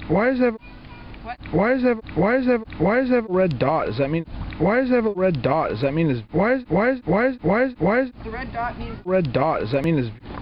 Why is that? What? Why is that red dot? Does that mean? Why is that red dot? Does that mean is? The red dot means Red dot? Does that mean is?